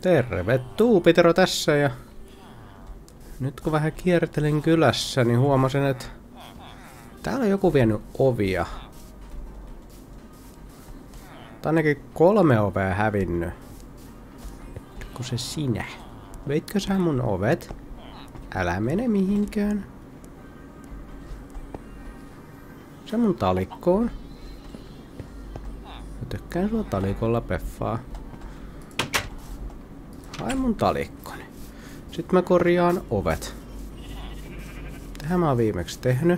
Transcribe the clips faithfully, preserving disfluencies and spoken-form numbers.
Terve, Tuupitero tässä ja nyt kun vähän kiertelin kylässä, niin huomasin, että täällä on joku vienyt ovia. Tai ainakin kolme ovea hävinnyt. Onko se sinä? Veitkö sä mun ovet? Älä mene mihinkään. Se mun talikkoon. Mä tykkään sua talikolla peffaa. Hae mun talikkoni. Sitten mä korjaan ovet. Tähän mä oon viimeksi tehnyt.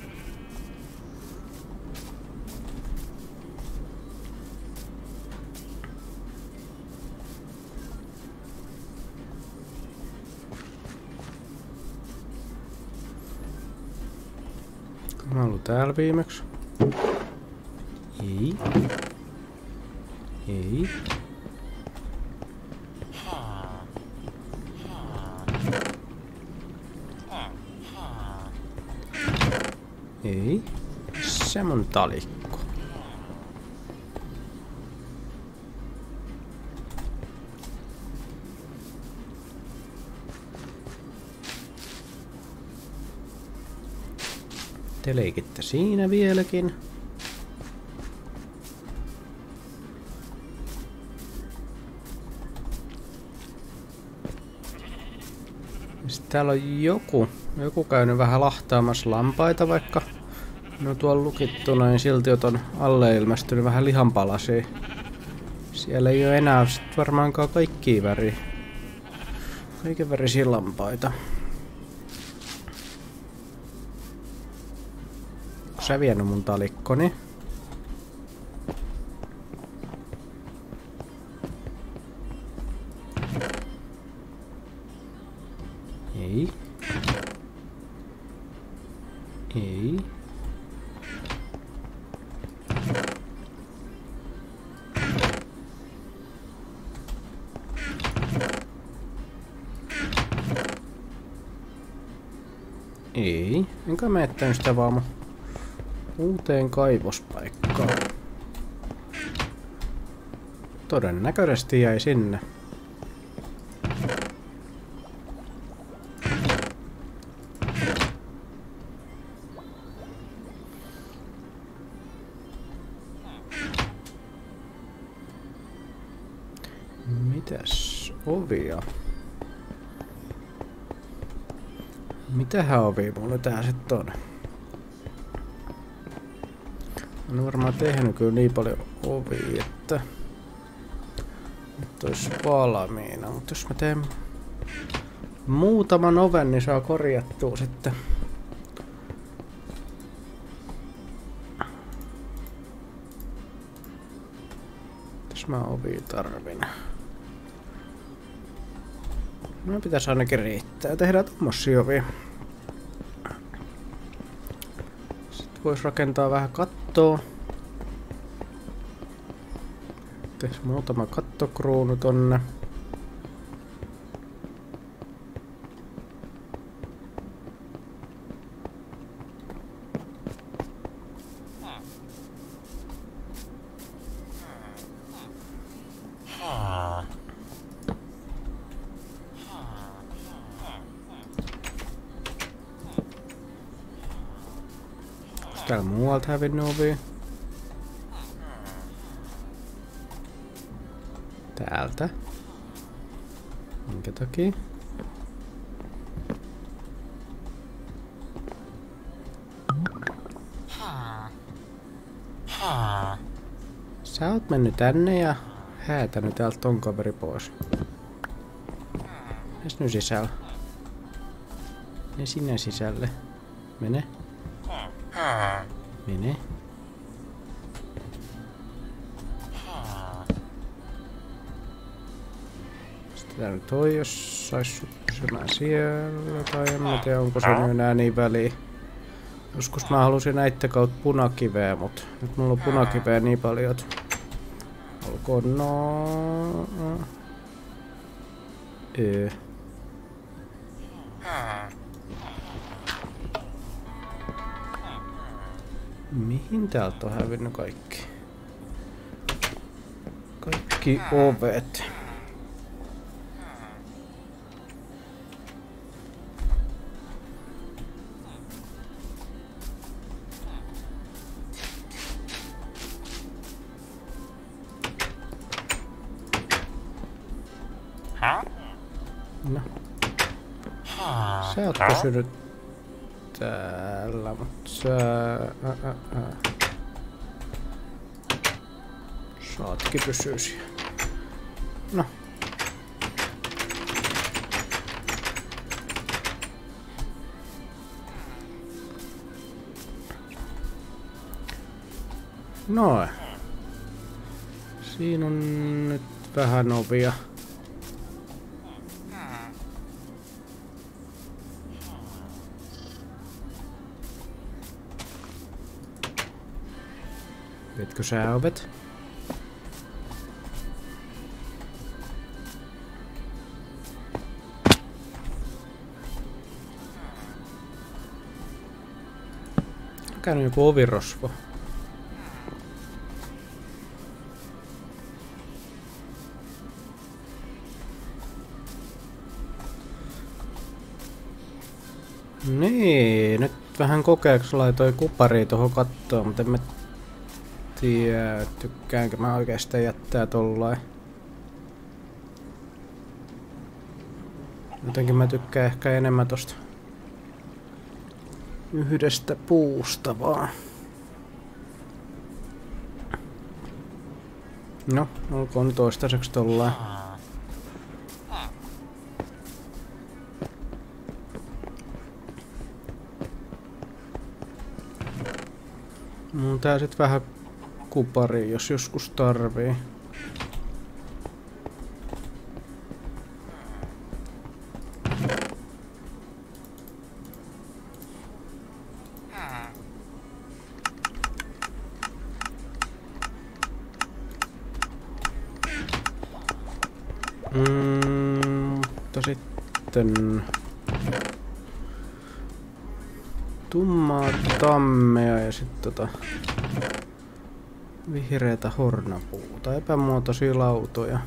Mä oon ollut täällä viimeksi. Ei. Ei. Ei. Se mun talikko. Te leikitte siinä vieläkin. Sitten täällä on joku, joku käynyt vähän lahtaamassa lampaita, vaikka no tuolla lukittuna, niin silti on alle ilmestynyt vähän lihanpalasia. Siellä ei ole enää sit varmaankaan kaikkia väriä. Kaiken värisiä lampaita. Onko sä vienyt mun talikkoni? Ei. Ei. Ei. Enkä mä jättänyt sitä vaan mun uuteen kaivospaikkaan. Todennäköisesti jäi sinne. Mitäs ovia? Mitähän ovia mulla tää sit on? Olen varmaan tehnyt kyllä niin paljon ovia, että nyt ois valmiina, mutta jos mä teen muutaman oven, niin saa korjattua sitten. Mitäs mä ovia tarvin? No pitäis ainakin riittää. Tehdään tommosia ovia. Sitten vois rakentaa vähän kattoa. Tehdään muutama kattokruunu tonne. Täällä muualta hävinnyt ovia. Täältä. Minkä takia? Sä oot mennyt tänne ja häätänyt täältä ton kaveri pois. Menes nyt sisällä. Mene sinne sisälle. Mene. Mene. Sitten nyt toi, jos sais pysymään siellä, tai en mä tiedä onko se nyt enää niin väliä. Joskus mä halusin näitä kautta punakiveä, mut nyt mulla on punakiveä niin paljon, että olkoon no... Öö. Mihin täältä on hävinnyt kaikki? Kaikki ovet. No. Sä oot pysynyt täällä, mutta sä... Ä, ä, ä. Saatkin pysyä siellä. No. Noin. Siinä on nyt vähän ovia. Vetkö sä ovet? On käynyt joku ovirosvo. Niin, nyt vähän kokeeksi laitoin kuparia tuohon kattoon, mutta en mä tiedä, tykkäänkö mä oikeastaan jättää tollain. Jotenkin mä tykkään ehkä enemmän tosta yhdestä puusta vaan. No, olkoon toistaiseksi tollain. Mun tää sit vähän kupari, jos joskus tarvii. Mm, mutta sitten tummaa tammea ja sitten tota vihreätä hornapuuta, epämuotoisia lautoja.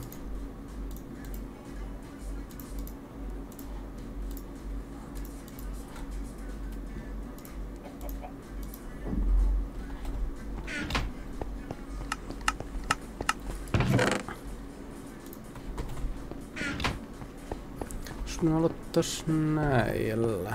Jos me aloittais näillä.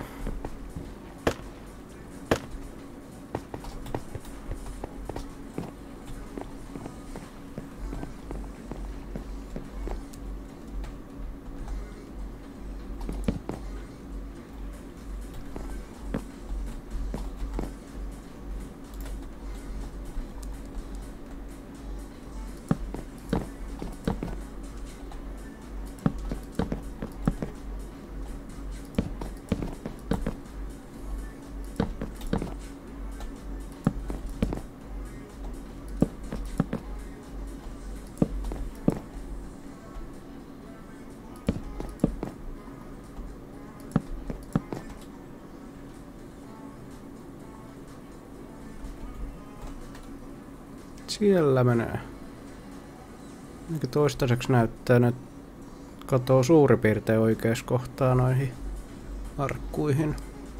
Siellä menee. Mikä toistaiseksi näyttää nyt katoo suurin piirtein oikeassa kohtaa noihin arkkuihin.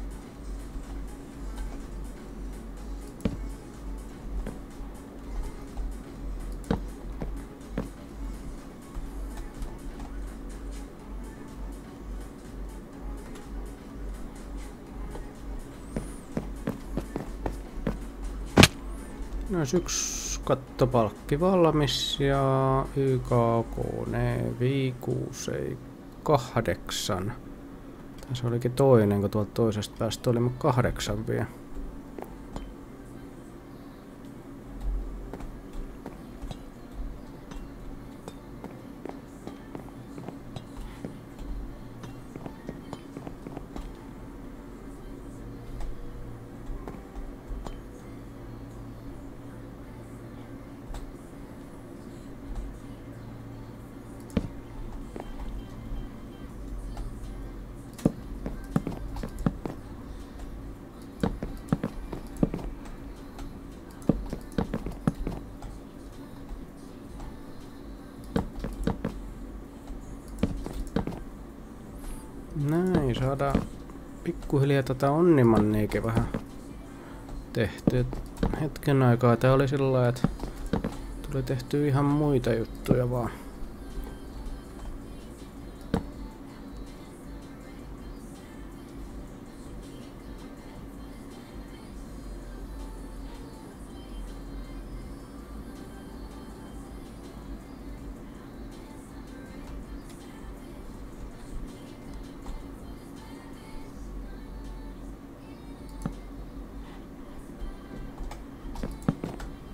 No yksi kattopalkki valmis ja Y K K ne viisi kuusi kahdeksan. Tässä olikin toinen, kun tuolta toisesta päästä oli kahdeksan vielä. Näin, saadaan pikkuhiljaa tätä onnimanniikin vähän tehty. Hetken aikaa tää oli sillä lailla, että tuli tehty ihan muita juttuja vaan.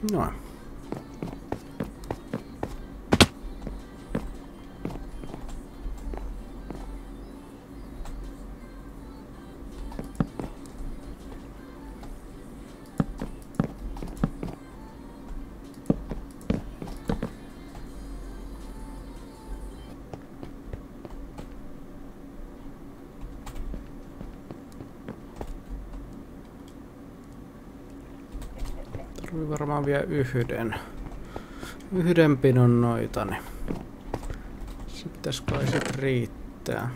Noin. Tarvii varmaan vielä yhden. Yhden pinon noita, niin se pitäis kai sit riittää.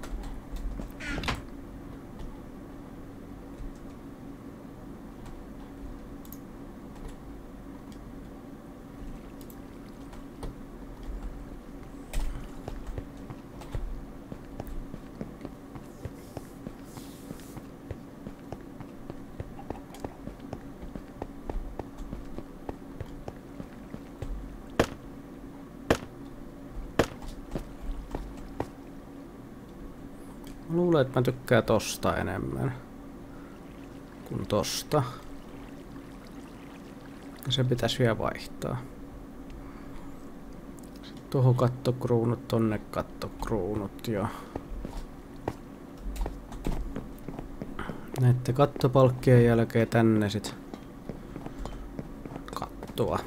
Mä luulen, että mä tykkään tosta enemmän kuin tosta. Ja se pitäisi vielä vaihtaa. Sitten tuohon kattokruunut, tonne kattokruunut ja näitten kattopalkkien jälkeen tänne sit kattoa.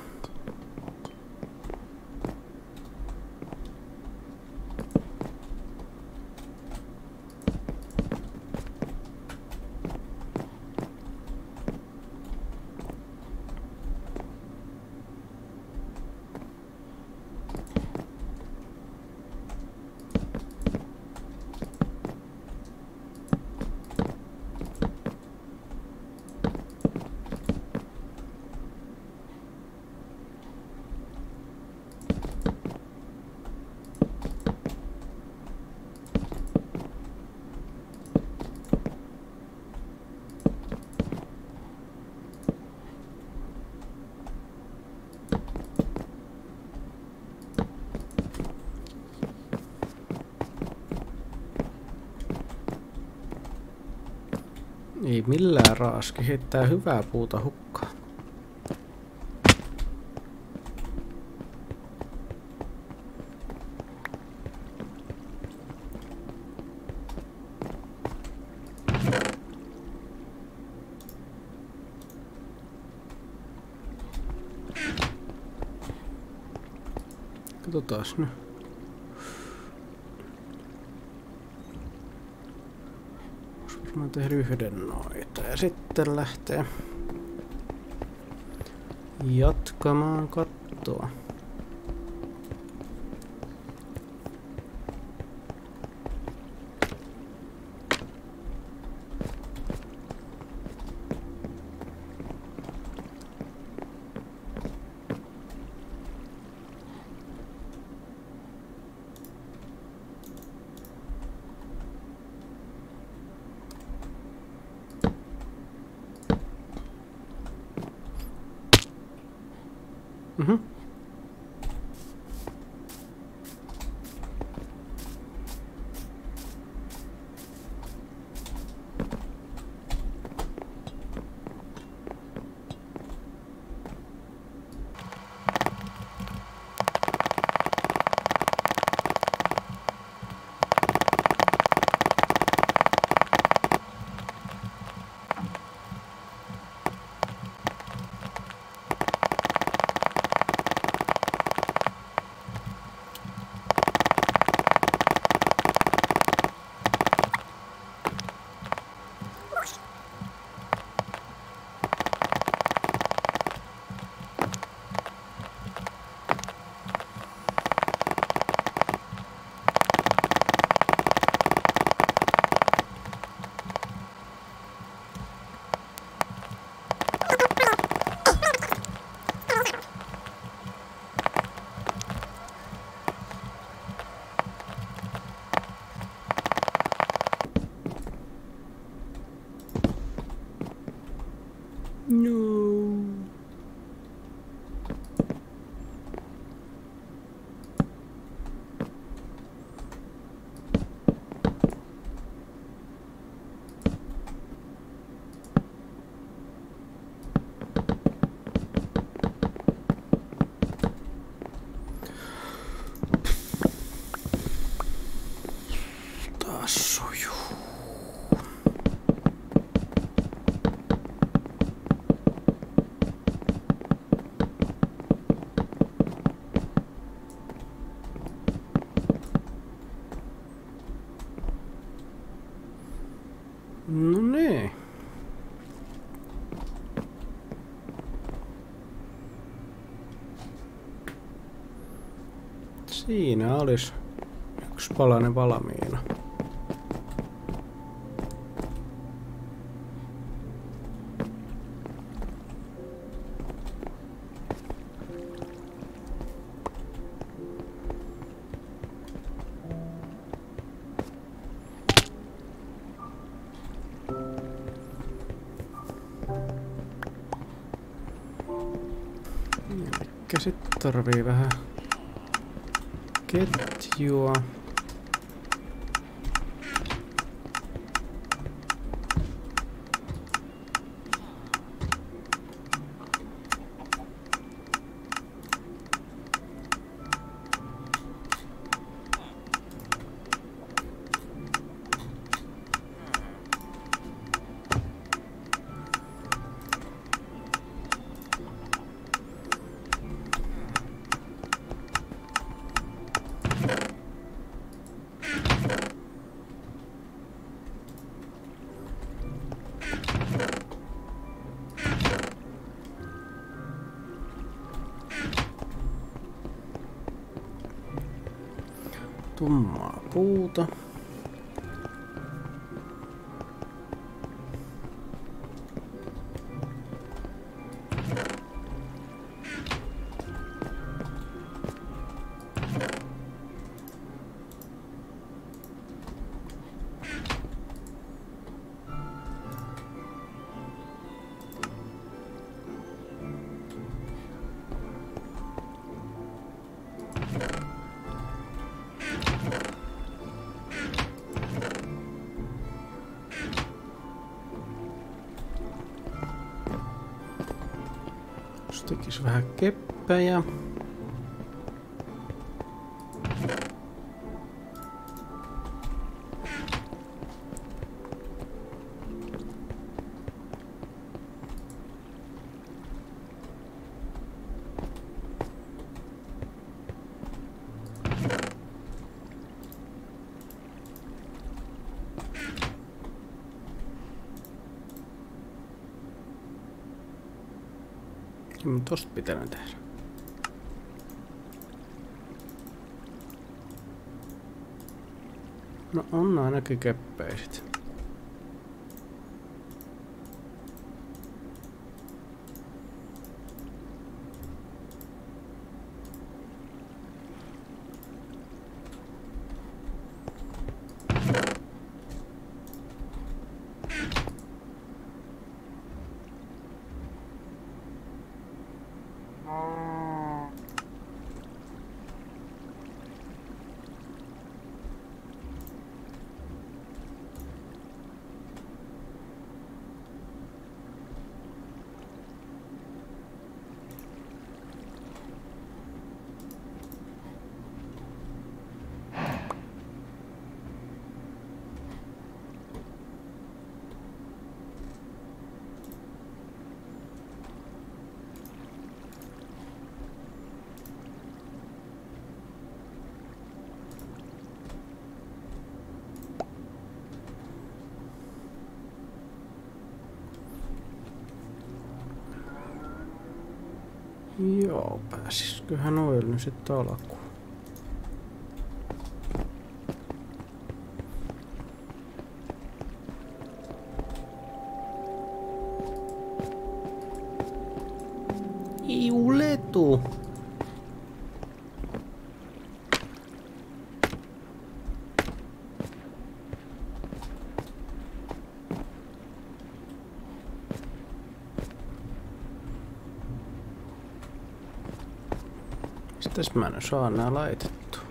Ei millään raaski, heittää hyvää puuta hukkaan. Katsotaas nyt. Mä tehdään yhden noita ja sitten lähtee jatkamaan kattoa. Mhm. No niin. Siinä olisi yksi palanen valmiina. Elikkä sit tarvii vähän ketjua. Tummaa puuta. Tekis vähän keppejä. Kyllä tosta pitää tehdä. No on ainakin keppeiset. Joo, pääsisköhän noilla nyt sitten alkuun. Iuletu! Mistäs mä en saa nää laitettua?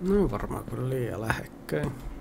No varmaan kyllä liian lähekkäin.